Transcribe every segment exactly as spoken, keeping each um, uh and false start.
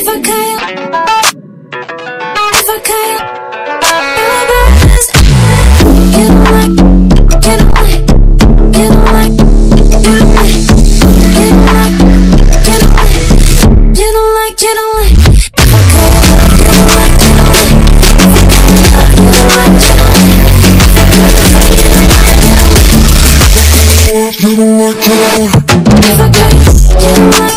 I could, if I could, you don't like, you don't like, you don't like, you don't like, you don't like, you don't like, you don't like, if I could, you don't like, you don't like, you don't like, you don't like, You don't like, you don't like. if I could, you don't like.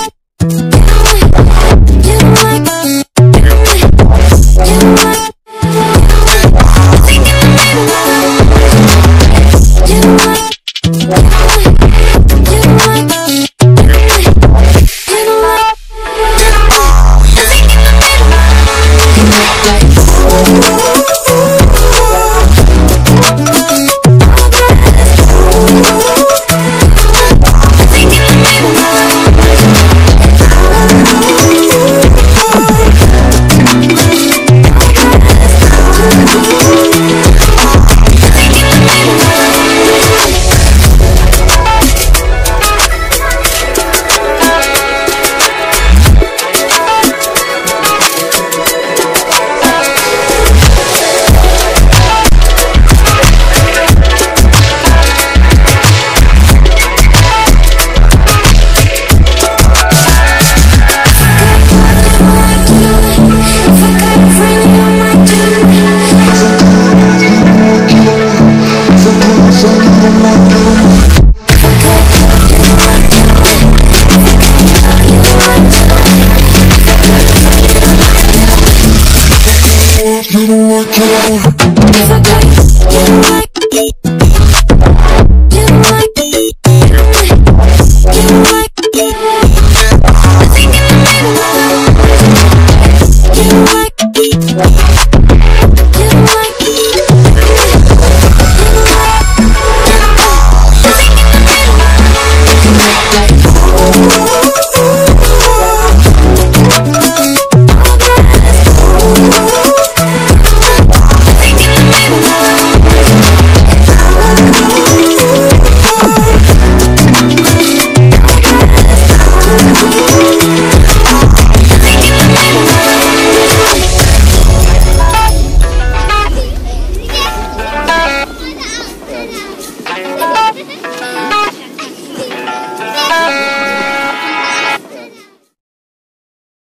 You don't like, you don't like.